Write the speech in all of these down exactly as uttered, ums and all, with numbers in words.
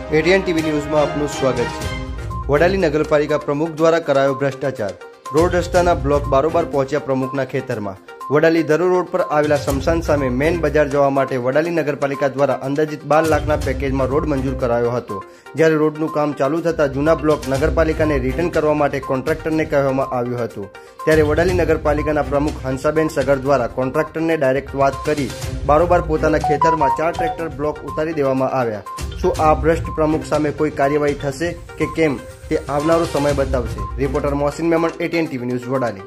ATN TV news में आपનું સ્વાગત છે। વડાલી નગરપાલિકા પ્રમુખ દ્વારા કરાયો ભ્રષ્ટાચાર। રોડ રસ્તાના બ્લોક બારોબાર પહોંચ્યા પ્રમુખના ખેતરમાં। વડાલી ધરો રોડ પર આવેલા શમશાન સામે મેન બજાર જવા માટે વડાલી નગરપાલિકા દ્વારા અંદાજિત બાર લાખના પેકેજમાં રોડ મંજૂર કરાયો હતો। જ્યારે રોડનું કામ ચાલુ થતાં જૂના બ્લોક નગરપાલિકાને રિટર્ન કરવા માટે કોન્ટ્રાક્ટરને કહેવામાં આવ્યું હતું। ત્યારે વડાલી નગરપાલિકાના પ્રમુખ હંસાબેન સગર દ્વારા કોન્ટ્રાક્ટરને ડાયરેક્ટ વાત કરી બારોબાર પોતાના ખેતરમાં ચાર ટ્રેક્ટર બ્લોક ઉતારી દેવામાં આવ્યા। શું આ ભ્રષ્ટ પ્રમુખ સામે કોઈ કાર્યવાહી થશે કે કેમ તે આવનારો સમય બતાવશે। Reporter Mohsin Memon, ATN TV news, Vadali.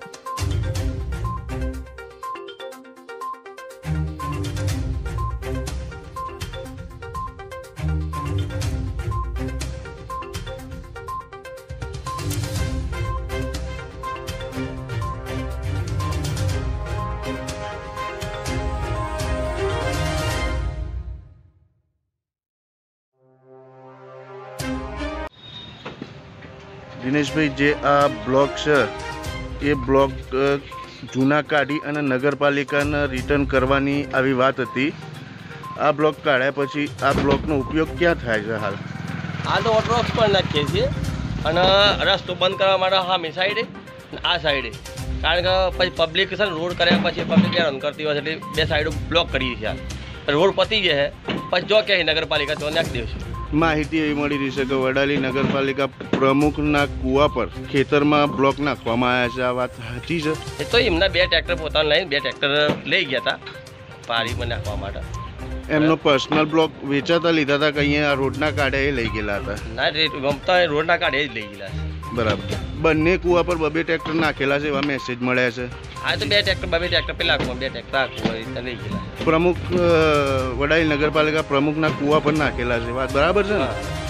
Dinesh भाई, जे आ ब्लॉक है ये ब्लॉक जूना काढ़ी अने नगरपालिकाने रिटर्न करवानी आवी वात हती। आ ब्लॉक काढ़्या पछी आ ब्लॉकनो उपयोग क्या थाय छे? हाल आ तो ऑटोक्स पर नाखीए छीए अने रस्तो बंद करवा माटे हामी साइडे आ साइडे, कारण के पछी पब्लिक छे रोड कर्या पछी पब्लिक हैरान करती होय એટલે બે સાઈડો બ્લોક કરી છે। રોડ પતી ગયે પછી જો કે નગરપાલિકા તો નાખી દેશે। माहिती एवी मળી रही है कि वडाली नगरपालिका प्रमुखना कुआ पर खेतर में ब्लॉक नाखवामां आव्या छे। आ वात साची छे? ए तो एमना बे ट्रेक्टर पोताने लईने बे ट्रेक्टर लई गया था पारी में नाखवा माटे। एमनो पर्सनल ब्लॉक वेचाता लीधा था कि अहींया रोडना काढे ए लई गेला हता? ना, गमता रोडना काढे ज लई गेला छे। बराबर। बंने कुआ पर बबे ट्रेक्टर नाखेला छे एवा मेसेज मळ्या छे? आ तो बे ट्रेक्टर बबे ट्रेक्टर पेला बे ट्रेक्टर आखो लई गेला। प्रमुख वडाली नगरपालिका प्रमुखना कुआ पर नाखेला छे, बात बराबर छे ने?